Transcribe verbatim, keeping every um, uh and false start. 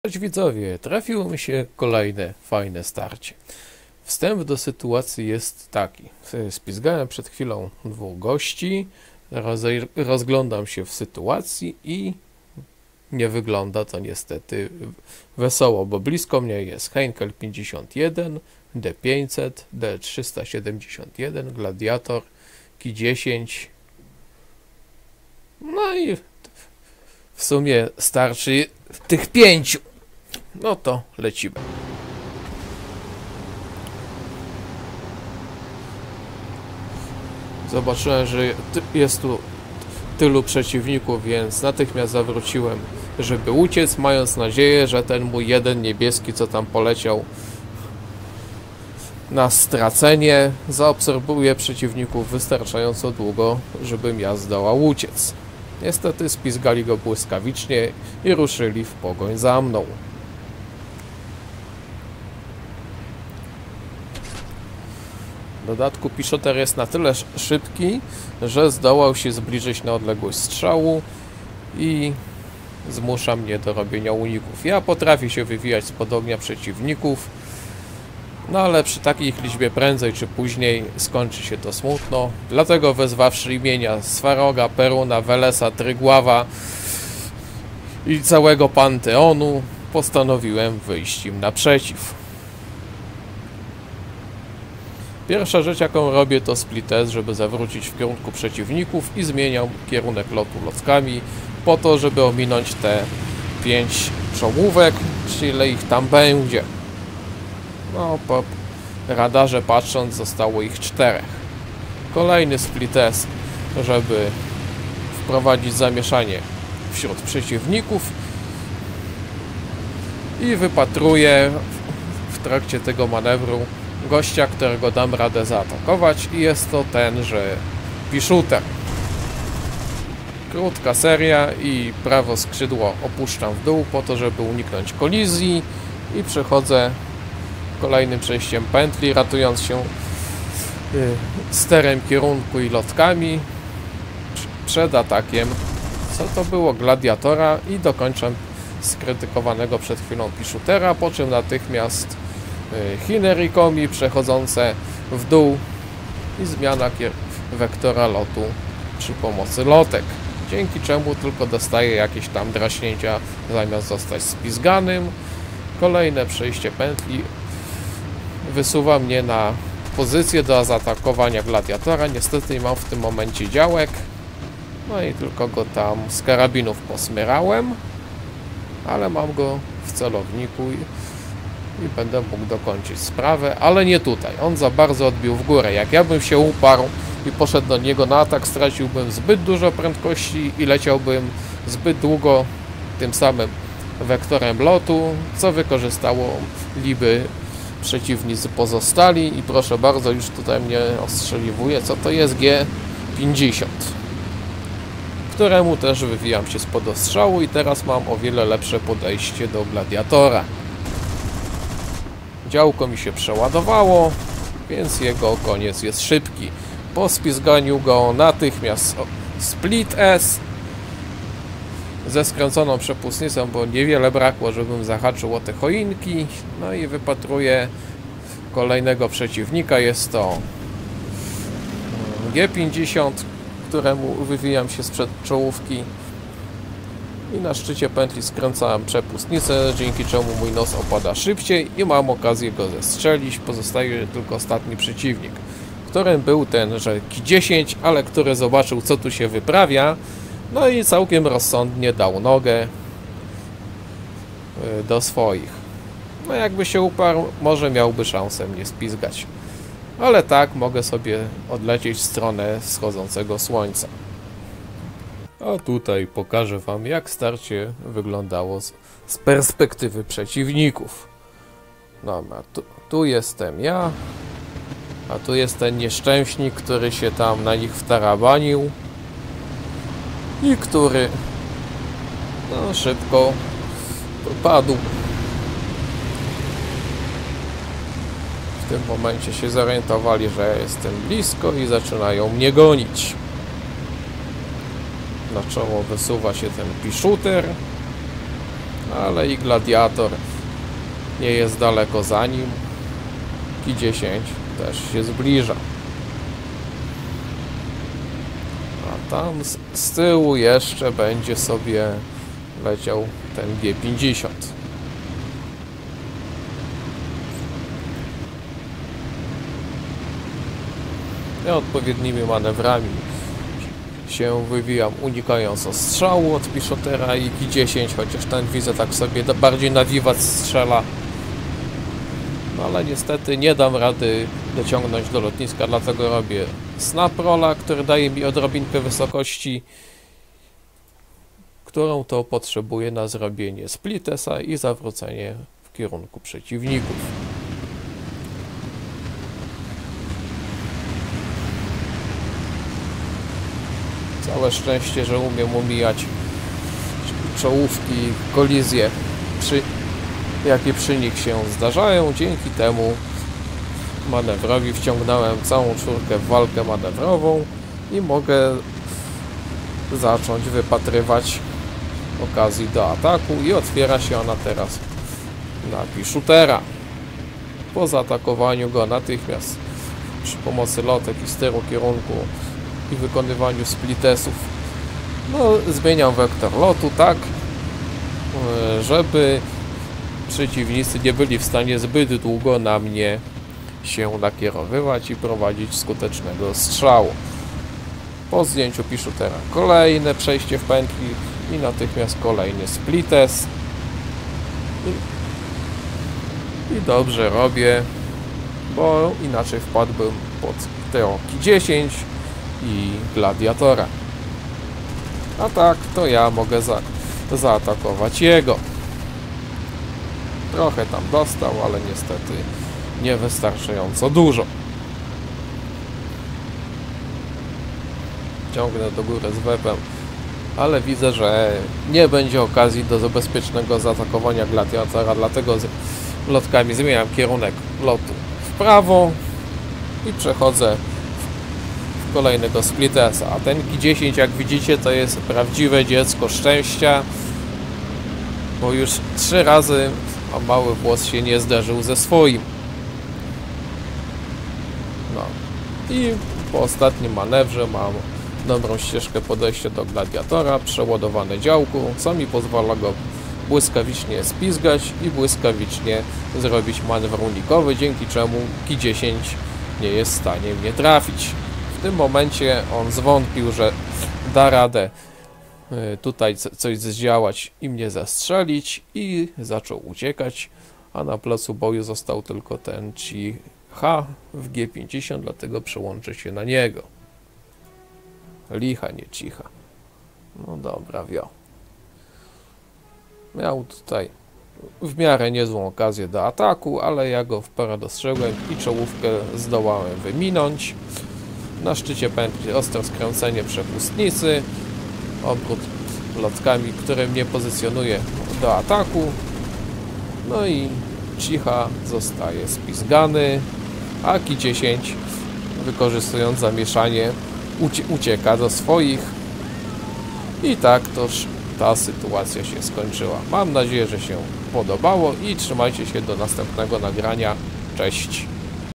Cześć widzowie, trafiło mi się kolejne fajne starcie. Wstęp do sytuacji jest taki. Spizgałem przed chwilą dwóch gości, rozej- rozglądam się w sytuacji i nie wygląda to niestety wesoło, bo blisko mnie jest Heinkel pięćdziesiąt jeden, D pięćset, D trzysta siedemdziesiąt jeden, Gladiator, Ki dziesięć. No i w sumie starczy tych pięciu. No to lecimy. Zobaczyłem, że jest tu tylu przeciwników, więc natychmiast zawróciłem, żeby uciec, mając nadzieję, że ten mój jeden niebieski, co tam poleciał na stracenie, zaobserwuje przeciwników wystarczająco długo, żebym ja zdołał uciec. Niestety spizgali go błyskawicznie i ruszyli w pogoń za mną. W dodatku Piszoter jest na tyle szybki, że zdołał się zbliżyć na odległość strzału i zmusza mnie do robienia uników. Ja potrafię się wywijać spod ognia przeciwników, no ale przy takiej liczbie prędzej czy później skończy się to smutno. Dlatego wezwawszy imienia Swaroga, Peruna, Welesa, Trygława i całego Panteonu, postanowiłem wyjść im naprzeciw. Pierwsza rzecz, jaką robię, to split S, żeby zawrócić w kierunku przeciwników i zmieniam kierunek lotu lotkami po to, żeby ominąć te pięć czołówek, czy ile ich tam będzie. No, po radarze patrząc, zostało ich czterech. Kolejny split S, żeby wprowadzić zamieszanie wśród przeciwników i wypatruję w trakcie tego manewru gościa, którego dam radę zaatakować, i jest to tenże Piszuter. Krótka seria i prawo skrzydło opuszczam w dół po to, żeby uniknąć kolizji, i przechodzę kolejnym przejściem pętli, ratując się sterem kierunku i lotkami przed atakiem, co to było, Gladiatora, i dokończam skrytykowanego przed chwilą Piszutera, po czym natychmiast Chinerikomi przechodzące w dół i zmiana wektora lotu przy pomocy lotek, dzięki czemu tylko dostaję jakieś tam draśnięcia zamiast zostać spizganym. Kolejne przejście pętli wysuwa mnie na pozycję do zaatakowania Gladiatora. Niestety nie mam w tym momencie działek, no i tylko go tam z karabinów posmyrałem, ale mam go w celowniku i i będę mógł dokończyć sprawę, ale nie tutaj. On za bardzo odbił w górę. Jak ja bym się uparł i poszedł do niego na atak, straciłbym zbyt dużo prędkości i leciałbym zbyt długo tym samym wektorem lotu, co wykorzystało liby przeciwnicy pozostali. I proszę bardzo, już tutaj mnie ostrzeliwuje, co to jest G pięćdziesiąt, któremu też wywijam się spod ostrzału i teraz mam o wiele lepsze podejście do Gladiatora. Działko mi się przeładowało, więc jego koniec jest szybki. Po spizganiu go natychmiast split S ze skręconą przepustnicą, bo niewiele brakło, żebym zahaczył o te choinki. No i wypatruję kolejnego przeciwnika. Jest to G pięćdziesiąt, któremu wywijam się sprzed czołówki i na szczycie pętli skręcałem przepustnicę, dzięki czemu mój nos opada szybciej i mam okazję go zestrzelić. Pozostaje tylko ostatni przeciwnik, którym był tenże Ki dziesięć, ale który zobaczył, co tu się wyprawia, no i całkiem rozsądnie dał nogę do swoich. No jakby się uparł, może miałby szansę mnie spizgać, ale tak mogę sobie odlecieć w stronę wschodzącego słońca. A tutaj pokażę wam, jak starcie wyglądało z, z perspektywy przeciwników. Dobra, tu, tu jestem ja, a tu jest ten nieszczęśnik, który się tam na nich wtarabanił i który no, szybko padł. W tym momencie się zorientowali, że jestem blisko i zaczynają mnie gonić. Na czoło wysuwa się ten Piszuter, ale i Gladiator nie jest daleko za nim. Ki dziesięć też się zbliża. A tam z, z tyłu jeszcze będzie sobie leciał ten G pięćdziesiąt. Ja odpowiednimi manewrami się wywijam, unikając ostrzału od Pichotera i Ki dziesięć, chociaż ten widzę tak sobie bardziej na wiwat strzela. No ale niestety nie dam rady dociągnąć do lotniska, dlatego robię snap rolla, który daje mi odrobinkę wysokości, którą to potrzebuję na zrobienie splitesa i zawrócenie w kierunku przeciwników. Całe szczęście, że umiem omijać czołówki, kolizje, przy, jakie przy nich się zdarzają. Dzięki temu manewrowi wciągnąłem całą czwórkę w walkę manewrową i mogę zacząć wypatrywać okazji do ataku i otwiera się ona teraz na Pichotera. Po zaatakowaniu go natychmiast przy pomocy lotek i steru kierunku i wykonywaniu splitesów, no zmieniam wektor lotu tak, żeby przeciwnicy nie byli w stanie zbyt długo na mnie się nakierowywać i prowadzić skutecznego strzału. Po zdjęciu Pichotera kolejne przejście w pętli i natychmiast kolejny splites. I, i dobrze robię, bo inaczej wpadłbym pod tego Ki dziesięć i Gladiatora. A tak to ja mogę za, zaatakować jego. Trochę tam dostał, ale niestety niewystarczająco dużo. Ciągnę do góry z webem, ale widzę, że nie będzie okazji do bezpiecznego zaatakowania Gladiatora, dlatego z lotkami zmieniam kierunek lotu w prawo i przechodzę w kolejnego splitesa. A ten Ki dziesięć, jak widzicie, to jest prawdziwe dziecko szczęścia, bo już trzy razy a mały włos się nie zderzył ze swoim. No i po ostatnim manewrze mam dobrą ścieżkę podejścia do Gladiatora, przeładowane działku, co mi pozwala go błyskawicznie spizgać i błyskawicznie zrobić manewr unikowy, dzięki czemu Ki dziesięć nie jest w stanie mnie trafić. W tym momencie on zwątpił, że da radę tutaj coś zdziałać i mnie zastrzelić i zaczął uciekać, a na placu boju został tylko ten Cicha w G pięćdziesiąt, dlatego przełączę się na niego. Licha, nie Cicha. No dobra, wio. Miał tutaj w miarę niezłą okazję do ataku, ale ja go w porę dostrzegłem i czołówkę zdołałem wyminąć. Na szczycie pętli ostre skręcenie przepustnicy, obrót lotkami, który mnie pozycjonuje do ataku. No i Cicha zostaje spizgany, a Ki dziesięć, wykorzystując zamieszanie, ucie ucieka do swoich. I tak toż ta sytuacja się skończyła. Mam nadzieję, że się podobało i trzymajcie się do następnego nagrania. Cześć!